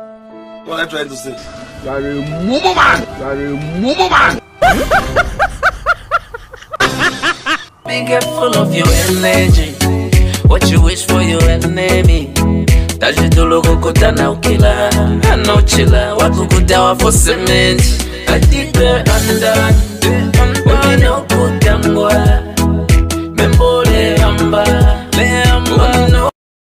What am I trying to say? You are a mumu man. You are a mumu man. Be careful of your energy. What you wish for your enemy. Tajidologo kutana ukila. Ano chila. Wakukudawa for cement. I dig there under.